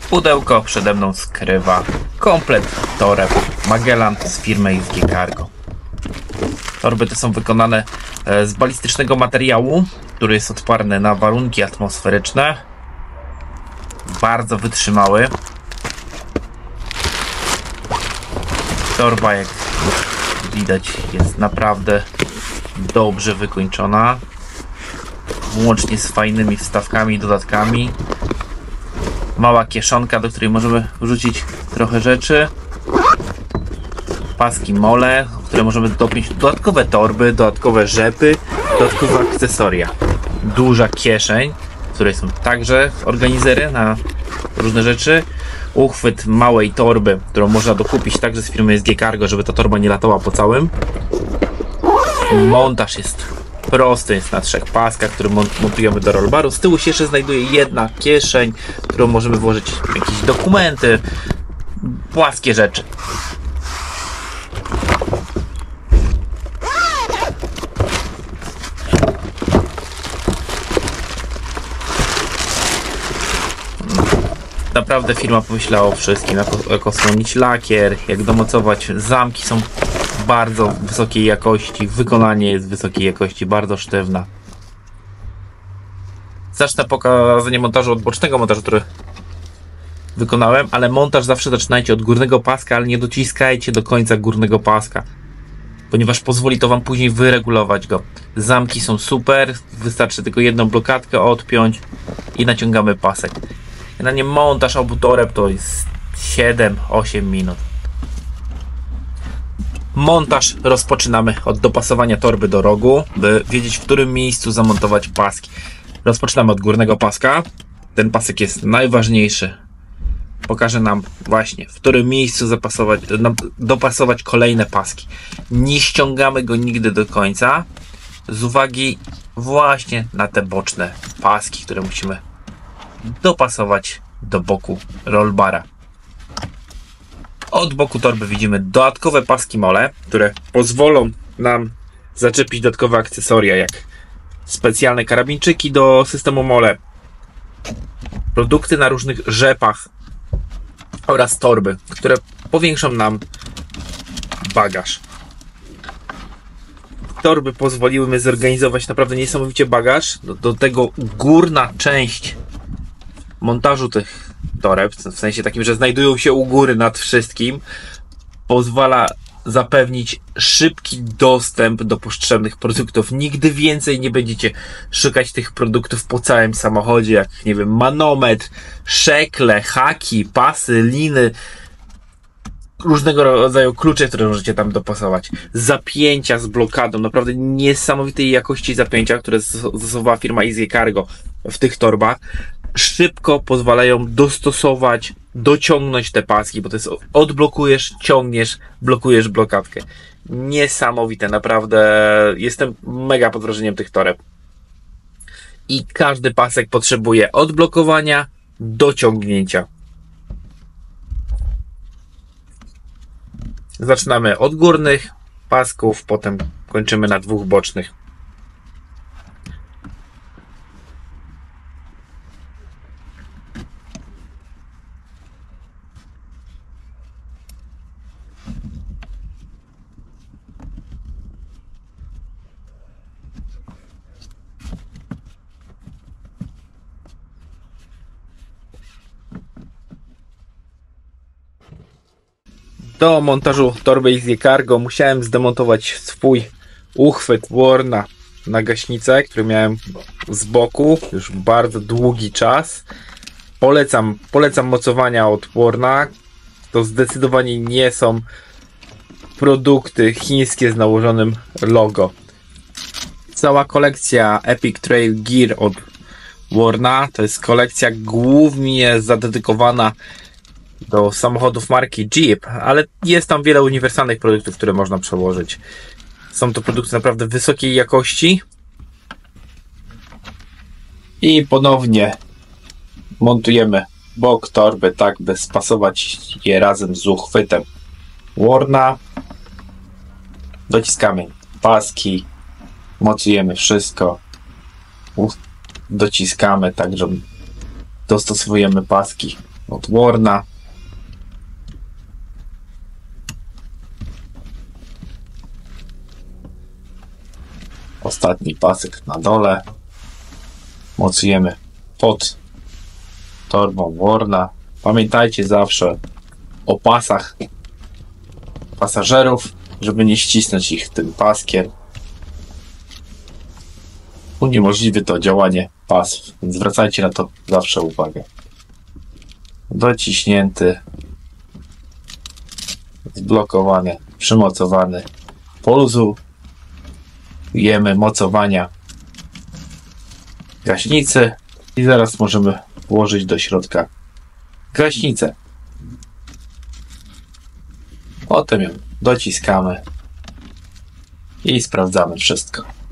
Pudełko przede mną skrywa komplet toreb Magellan z firmy ISG Cargo. Torby te są wykonane z balistycznego materiału, który jest odporny na warunki atmosferyczne. Bardzo wytrzymały. Torba, jak widać, jest naprawdę dobrze wykończona. Łącznie z fajnymi wstawkami i dodatkami. Mała kieszonka, do której możemy wrzucić trochę rzeczy. Paski mole, w które możemy dopiąć dodatkowe torby, dodatkowe rzepy, dodatkowe akcesoria. Duża kieszeń, w której są także organizery na różne rzeczy. Uchwyt małej torby, którą można dokupić także z firmy SG Cargo, żeby ta torba nie latała po całym. Montaż jest prosty, jest na 3 paskach, które montujemy do rollbaru. Z tyłu się jeszcze znajduje jedna kieszeń, w którą możemy włożyć jakieś dokumenty, płaskie rzeczy. Naprawdę firma pomyślała o wszystkim, jak osłonić lakier, jak domocować. Zamki są bardzo wysokiej jakości, wykonanie jest wysokiej jakości, bardzo sztywna. Zacznę pokazanie montażu od bocznego montażu, który wykonałem, ale montaż zawsze zaczynajcie od górnego paska, ale nie dociskajcie do końca górnego paska, ponieważ pozwoli to wam później wyregulować go. Zamki są super, wystarczy tylko jedną blokadkę odpiąć i naciągamy pasek. Na nie montaż obu toreb to jest 7-8 minut. Montaż rozpoczynamy od dopasowania torby do rogu, by wiedzieć, w którym miejscu zamontować paski. Rozpoczynamy od górnego paska. Ten pasek jest najważniejszy. Pokaże nam właśnie, w którym miejscu dopasować kolejne paski. Nie ściągamy go nigdy do końca, z uwagi właśnie na te boczne paski, które musimy dopasować do boku rollbara. Od boku torby widzimy dodatkowe paski mole, które pozwolą nam zaczepić dodatkowe akcesoria, jak specjalne karabinczyki do systemu mole, produkty na różnych rzepach oraz torby, które powiększą nam bagaż. Torby pozwoliły mi zorganizować naprawdę niesamowicie bagaż. Do tego górna część montażu tych toreb, w sensie takim, że znajdują się u góry nad wszystkim, pozwala zapewnić szybki dostęp do potrzebnych produktów. Nigdy więcej nie będziecie szukać tych produktów po całym samochodzie, jak, nie wiem, manometr, szekle, haki, pasy, liny, różnego rodzaju klucze, które możecie tam dopasować. Zapięcia z blokadą, naprawdę niesamowitej jakości zapięcia, które zastosowała firma ISG Cargo w tych torbach. Szybko pozwalają dostosować, dociągnąć te paski, bo to jest odblokujesz, ciągniesz, blokujesz blokadkę. Niesamowite, naprawdę jestem mega pod wrażeniem tych toreb. I każdy pasek potrzebuje odblokowania, dociągnięcia. Zaczynamy od górnych pasków, potem kończymy na 2 bocznych. Do montażu torby ISG Cargo musiałem zdemontować swój uchwyt Warna na gaśnicę, który miałem z boku już bardzo długi czas. Polecam mocowania od Warna. To zdecydowanie nie są produkty chińskie z nałożonym logo. Cała kolekcja Epic Trail Gear od Warna to jest kolekcja głównie zadedykowana do samochodów marki Jeep, ale jest tam wiele uniwersalnych produktów, które można przełożyć. Są to produkty naprawdę wysokiej jakości. I ponownie montujemy bok torby tak, by spasować je razem z uchwytem Warna. Dociskamy paski, mocujemy wszystko, dociskamy, także dostosowujemy paski odworna. Ostatni pasek na dole. Mocujemy pod torbą Warna. Pamiętajcie zawsze o pasach pasażerów, żeby nie ścisnąć ich tym paskiem. Uniemożliwi to działanie pasów, więc zwracajcie na to zawsze uwagę. Dociśnięty, zblokowany, przymocowany. Poluzujemy mocowania gaśnicy i zaraz możemy włożyć do środka gaśnicę. Potem ją dociskamy i sprawdzamy wszystko.